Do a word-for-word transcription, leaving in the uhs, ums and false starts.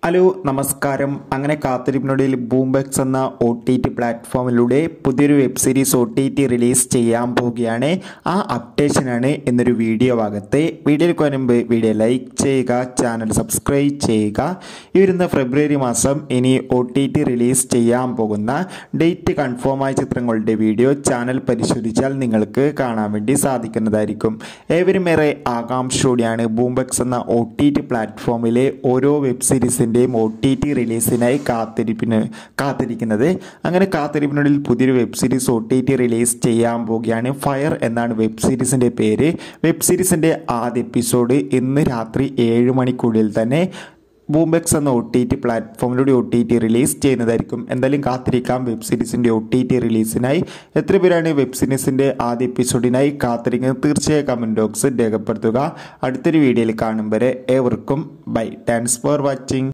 Hello നമസ്കാരം. അങ്ങനെ കാത്തിരിപ്പിനൊടുവിൽ ബൂംബെക്സ് എന്ന ഒ ടി ടി പ്ലാറ്റ്ഫോമിലൂടെ പുതിയൊരു web series O T T release ചെയ്യാൻ പോവുകയാണ്. ആ അപ്ഡേഷനാണ് എന്നൊരു വീഡിയോ ഭാഗത്ത്. വീഡിയോയ്ക്ക് വരുമ്പ് വീഡിയോ ലൈക്ക് ചെയ്യുക, ചാനൽ സബ്സ്ക്രൈബ് ചെയ്യുക. ഈ വരുന്ന ഫെബ്രുവരി മാസം ഇനി ഒ ടി ടി റിലീസ് ചെയ്യാൻ പോകുന്ന ഡേറ്റ് കൺഫേമായ ചിത്രങ്ങളുടെ വീഡിയോ ചാനൽ പരിശോധിച്ചാൽ നിങ്ങൾക്ക് കാണാൻ വേണ്ടി സാധിക്കുന്നതായിരിക്കും. ഏവരും ഏറെ ആകാംക്ഷയോടെയാണ് ബൂംബെക്സ് എന്ന ഒ ടി ടി പ്ലാറ്റ്ഫോമിലെ ഓരോ വെബ് സീരീസിൻ്റെ ഒ ടി ടി റിലീസിനായി കാത്തിരിപ്പിന് കാത്തിരിക്കുന്നത്. അങ്ങനെ കാത്തിരിപ്പിനുള്ളിൽ പുതിയൊരു web series O T T release ചെയ്യാൻ പോവുകയാണ്. ഫയർ എന്നാണ് വെബ് സീരീസിൻ്റെ പേര്. വെബ് സീരീസിൻ്റെ ആദ്യ എപ്പിസോഡ് ഇന്ന് രാത്രി ഏഴ് മണിക്കുള്ളിൽ തന്നെ ബൂംബെക്സ് എന്ന ഒ ടി ടി പ്ലാറ്റ്ഫോമിലൂടെ ഒ ടി ടി റിലീസ് ചെയ്യുന്നതായിരിക്കും. എന്തായാലും കാത്തിരിക്കാം വെബ് സീരീസിൻ്റെ ഒ ടി ടി റിലീസിനായി. എത്ര പേരാണ് വെബ് സീരീസിൻ്റെ ആദ്യ എപ്പിസോഡിനായി കാത്തിരിക്കുന്നത്? തീർച്ചയായും കമൻറ്റ് ബോക്സിൽ രേഖപ്പെടുത്തുക. അടുത്തൊരു വീഡിയോയിൽ കാണും വരെ ഏവർക്കും ബൈ. Thanks for watching.